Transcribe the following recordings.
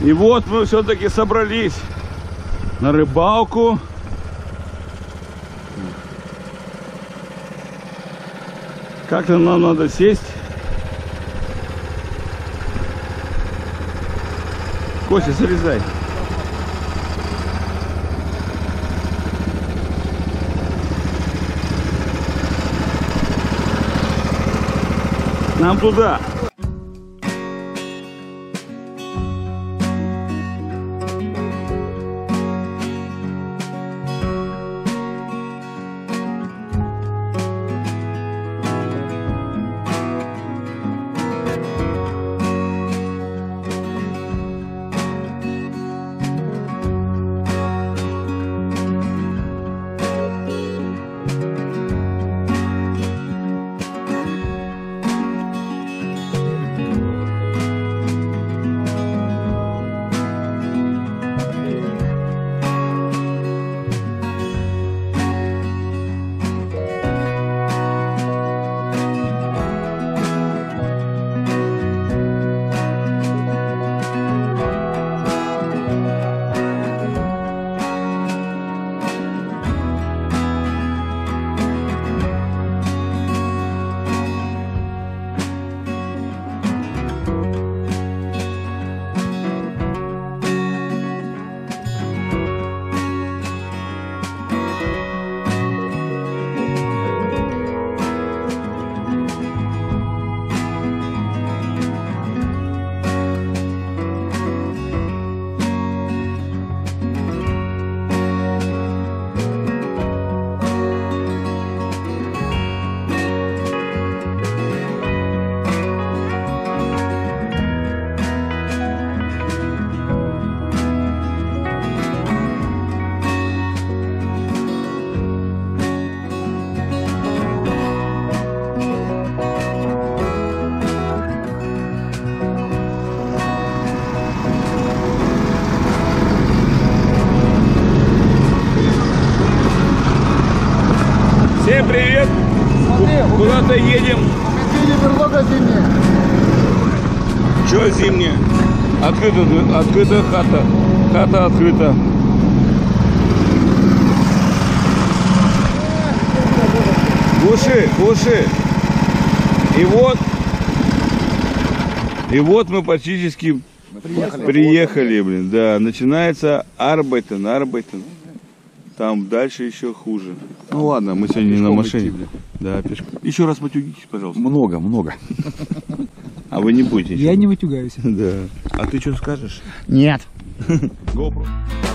И вот мы все-таки собрались на рыбалку. Как-то нам надо сесть. Костя, срезай. Нам туда. Всем привет! Куда-то едем. Берлога зимняя. Что зимняя? Открыта хата. Хата открыта. Глуши. И вот мы практически приехали, блин. Да, начинается Арбайтен. Там дальше еще хуже. Ну ладно, мы сегодня не на машине. Идти, да, пешком. Еще раз матюгитесь, пожалуйста. Много. А вы не будете? Я не матюгаюсь. Да. А ты что скажешь? Нет. GoPro.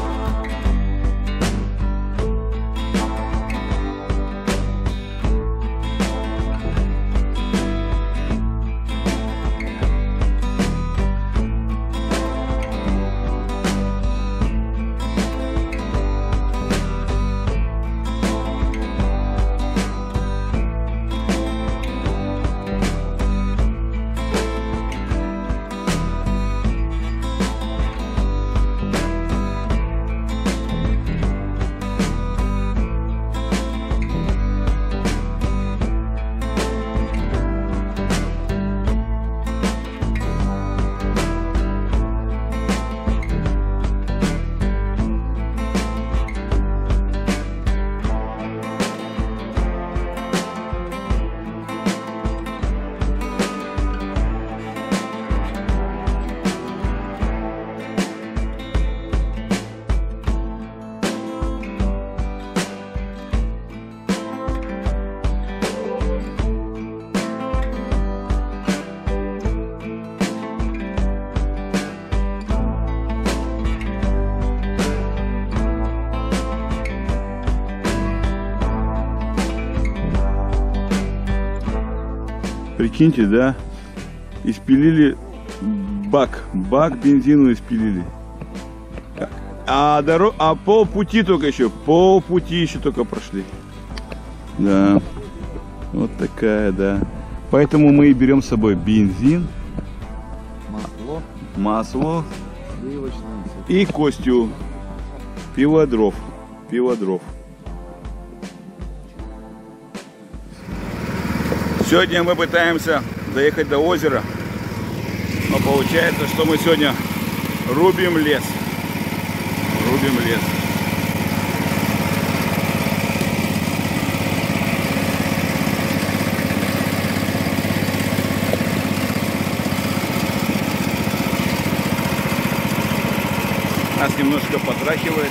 Прикиньте, да, испилили бак бензину испилили. А полпути еще только прошли. Да, вот такая, да. Поэтому мы и берем с собой бензин, масло и Костю пиводров. Сегодня мы пытаемся доехать до озера, но получается, что мы сегодня Рубим лес. Рубим лес. Нас немножко потрахивает.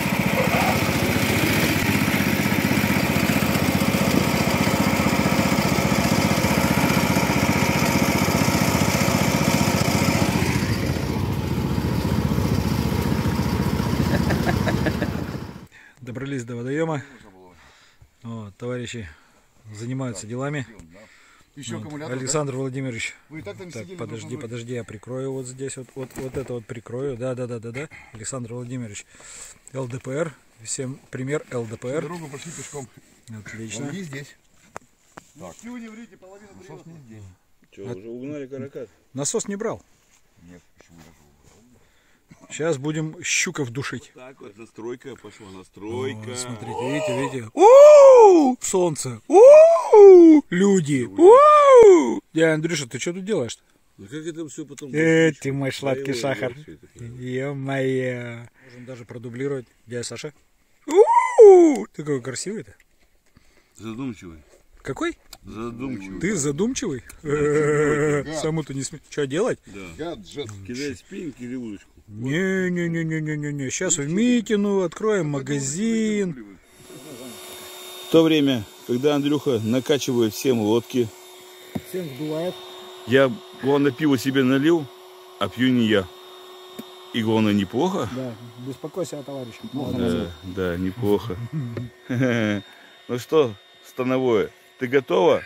Добрались до водоема. Вот, товарищи занимаются делами. Еще Вот, аккумулятор, Александр Владимирович. Вы и так там Так, сидели, подожди, я прикрою вот здесь, вот это вот прикрою. Да. Александр Владимирович. ЛДПР. Всем пример ЛДПР. Дорогу пошли пешком. Отлично. Он не здесь. Так. Ну не врите, половина насос не здесь. Что, уже угнали каракат? Насос не брал. Нет, почему даже? Сейчас будем щуков душить. Так вот, настройка пошла, настройка. Вот, смотрите, видите? У-у-у! Солнце. У-у-у! Люди. У-у-у! Дядя Андрюша, ты что тут делаешь-то? Ну как это все потом... Ты мой сладкий Боевой сахар. вообще такой. Ё-моё. Можем даже продублировать. Дядя Саша. У-у-у! Ты какой красивый-то. Задумчивый. Какой? Задумчивый. Ты задумчивый? Саму-то не смей. Что делать? Да. Гаджет. Кидай спиннинг или удочку. Не. Сейчас в Митину откроем магазин. В то время, когда Андрюха накачивает всем лодки, Всем вдувает. я, главное, пиво себе налил, а пью не я. И главное, неплохо. Да, беспокойся о товарище. Да, неплохо. Ну что, становое, ты готова?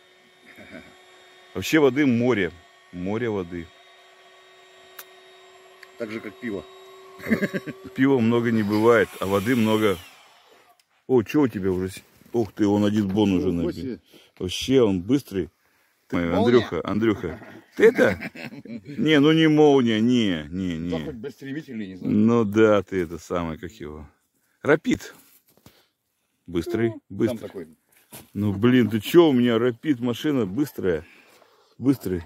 Вообще воды море. Море воды. Так же, как пиво. Пива много не бывает, а воды много. О, что у тебя уже? Ух ты, он один бон уже набил. Вообще, он быстрый. Андрюха, ты это? Не, ну не молния, не. Хоть быстрее, не знаю. Ну да, ты это самое, как его. Рапид. Быстрый. Там такой. Ну блин, ты че, у меня рапид, машина быстрая. Быстрый.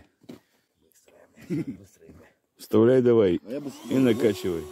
Вставляй давай и накачивай.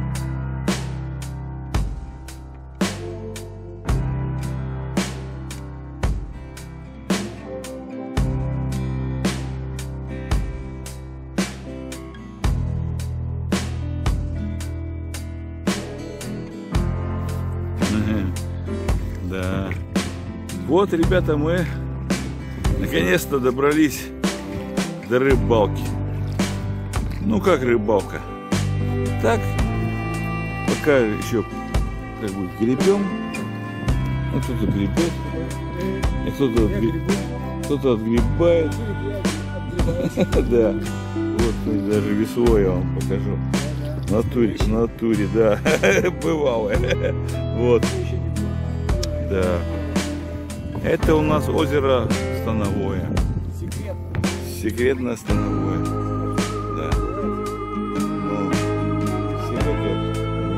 Да. Вот, ребята, мы наконец-то добрались до рыбалки. Ну как рыбалка? Так, пока еще как бы гребем. Ну, кто-то гребет, а кто-то отгребает. Да. Вот даже весло я вам покажу. В натуре, да. Бывалое. Вот. Да. Это у нас озеро Становое. Секретное Становое. Да. Ну, все хотят.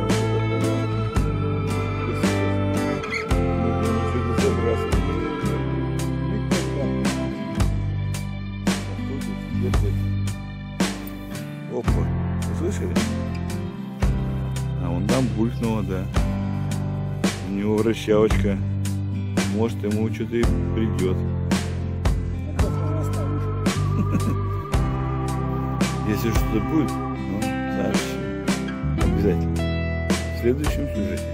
Опа. Слышали? А вон там булькнуло, да. У него вращалочка. Может, ему что-то и придет. Если что-то будет, ну, сообщи. Обязательно. В следующем сюжете.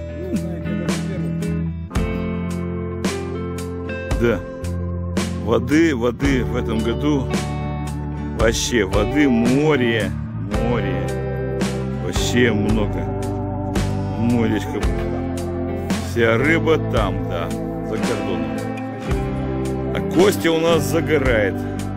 Да. Воды в этом году вообще, воды море. Вообще много. Моречко. Вся рыба там, да, за кордоном. А Костя у нас загорает.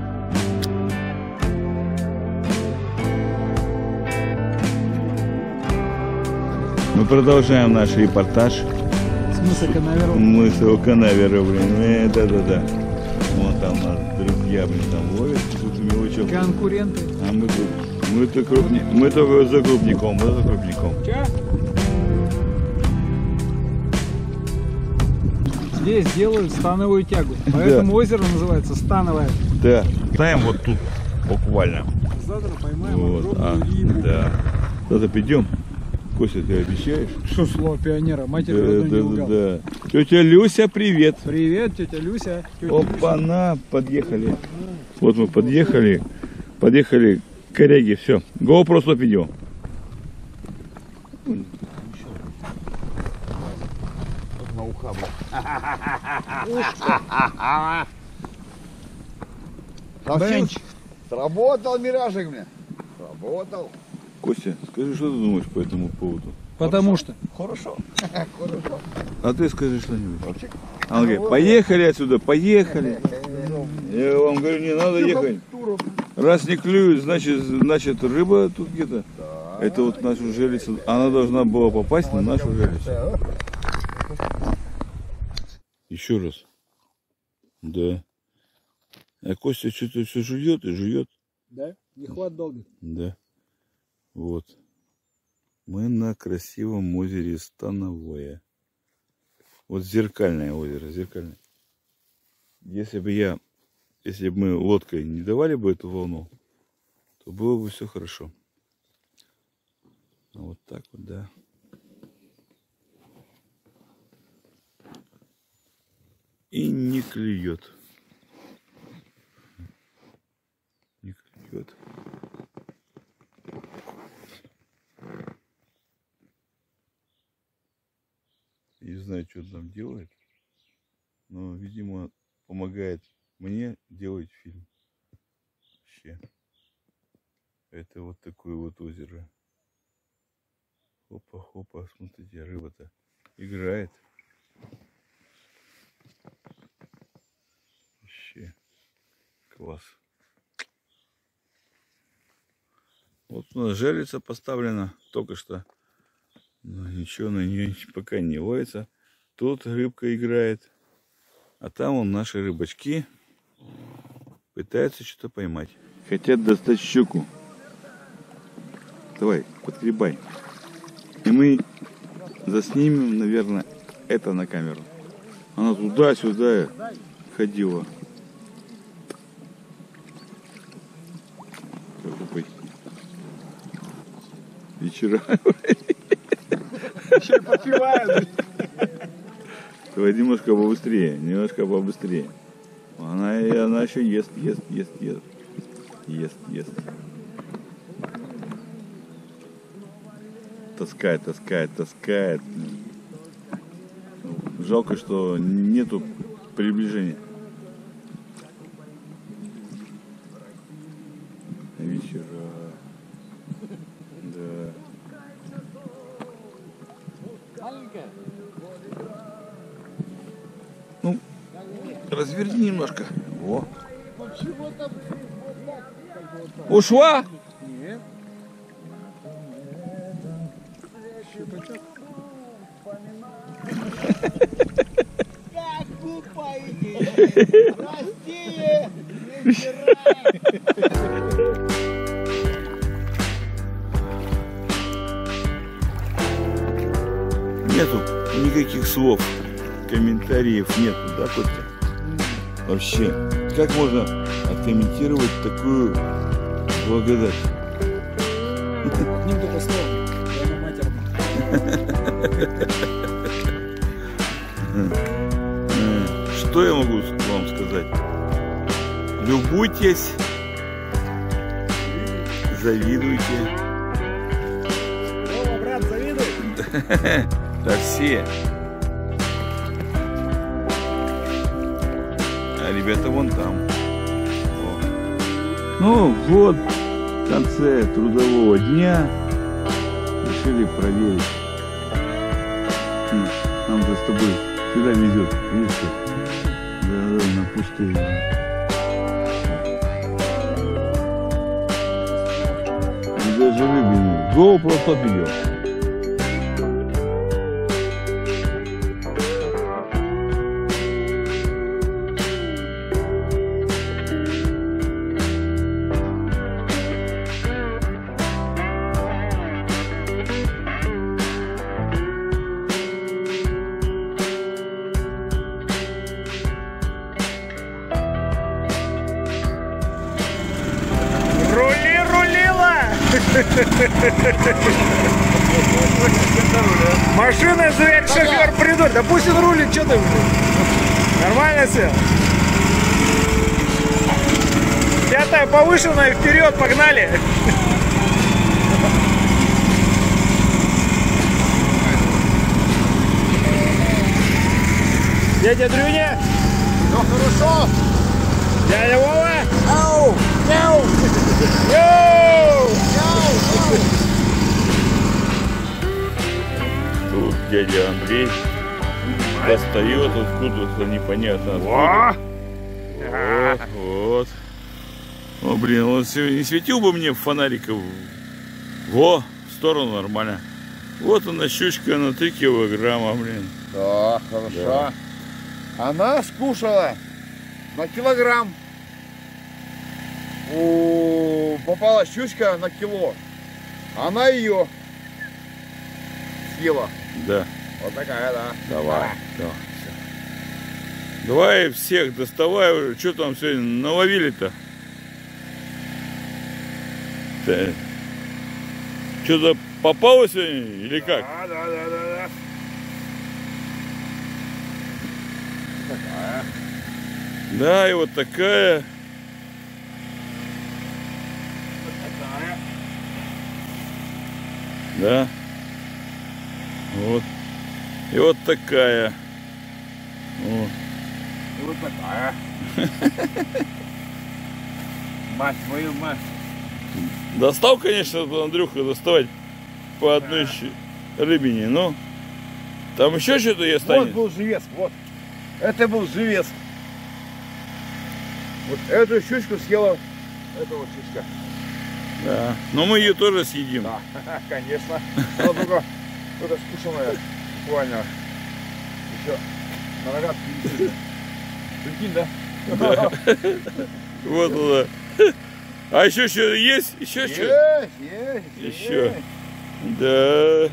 Мы продолжаем наш репортаж. С мыса Канаверов. Мы с Канавера, блин. Да. Вон там у нас друзья, блин, там ловят. Тут мелочок. Конкуренты. А мы тут. Мы только за крупником. Че? Здесь делают становую тягу. Поэтому озеро называется Становое. Да. Ставим вот тут буквально. Завтра поймаем Вот, огромную рыбу. да. Завтра идем. Костя, ты обещаешь? Что слово пионера? Матери родной не лгал. Да. Тетя Люся, привет. Привет, тетя Люся. Опа-на, подъехали. Вот мы подъехали. Подъехали к коряге, все. GoPro стоп идем. На уха, Бенч. Сработал миражик мне. Сработал. Костя, скажи, что ты думаешь по этому поводу? Потому что. Хорошо. А ты скажи что-нибудь. Он говорит, поехали отсюда, поехали. Я вам говорю, не надо ехать. Раз не клюют, значит рыба тут где-то. Это вот нашу жерлицу. Она должна была попасть на нашу жерлицу. Еще раз. Да. А Костя что-то все жует и жует. Да? Нехват долбит. Да. Вот. Мы на красивом озере Становое. Вот зеркальное озеро, зеркальное. Если бы мы лодкой не давали бы эту волну, то было бы все хорошо. Вот так вот, да. И не клюет. Не клюет. Не знаю, что он там делает, но, видимо, помогает мне делать фильм. Вообще. Это вот такое вот озеро. Хопа-хопа, смотрите, рыба-то играет. Вообще класс. Вот у нас жерлица поставлена только что. Но ничего на нее пока не ловится. Тут рыбка играет. А там вон наши рыбачки пытаются что-то поймать. Хотят достать щуку. Давай, подгребай. И мы заснимем, наверное, это на камеру. Она туда-сюда ходила. Вечера. Еще попивают. Давай немножко побыстрее. Она еще ест. Таскает. Жалко, что нету приближения. Вечера. Да. Ну, разверни немножко. Во. Ушла? Нет. Как купаете? Прости, Нету никаких слов, комментариев нету, да, Костя? Вообще, как можно откомментировать такую благодать? Одним только словом. Прямо матерно. Что я могу вам сказать? Любуйтесь, завидуйте. О, брат, завидуй. Да все. А ребята вон там. О. Ну вот, в конце трудового дня решили проверить. Нам-то с тобой всегда везет, видишь, да, на пустыне. И даже рыбы GoPro стоп идет. Рули, рулила! Машина, зверь, шофер, придурок. Да пусть он рулит, что ты, блин? Нормально все? Пятая повышенная, вперед, погнали. Дядя Дрюня. Ну хорошо. Дядя Вова. Ау! Мяу! Йоу! Тут дядя Андрей достает откуда-то непонятно откуда. Вот. О, блин, он сегодня не светил бы мне фонариков. Во, в сторону нормально. Вот она, щучка на 3 килограмма, блин. Да, хорошо. Она скушала на килограмм. Попала щучка на кило. Она ее съела. Да. Вот такая, да. Давай. Давай, всё. Давай всех доставай уже. Что там сегодня наловили-то? Что-то попало сегодня или как? Да. Такая. Да, и вот такая. Да. Вот. И вот такая. Вот. И вот такая. Мать, мою мать. Достал, конечно, Андрюха, доставать по одной рыбине, но там еще что-то есть. Вот был живец, вот. Это был живец. Вот эту щучку съела эта вот щучка. Да. Но мы ее тоже съедим. Да, конечно. Она только скушенная, буквально. Еще на рогатке висит. Прикинь, да? Да. Вот она. А еще что есть? Еще что? Есть. Еще. Да.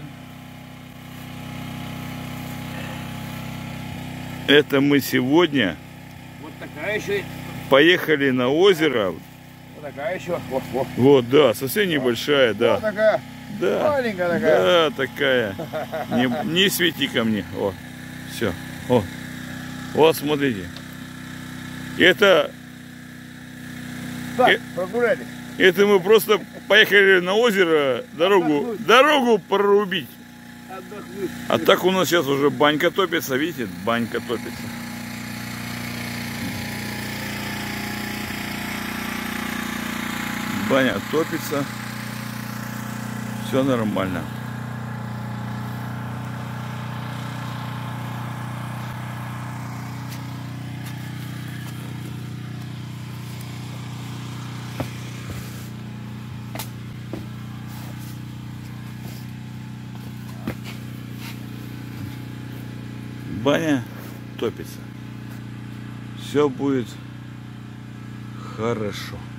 Это мы сегодня Вот такая еще. поехали на озеро. Вот такая еще. Вот. Вот, да, совсем небольшая, Вот да. такая. Да. Маленькая такая. Да, такая. Не свети ко мне. О, все. О. Вот, смотрите. Это Так, прогулялись. мы просто поехали на озеро дорогу прорубить. Отдохнуть. А так у нас сейчас уже банька топится, видите? Банька топится. Баня топится. Все нормально. Баня топится. Все будет хорошо.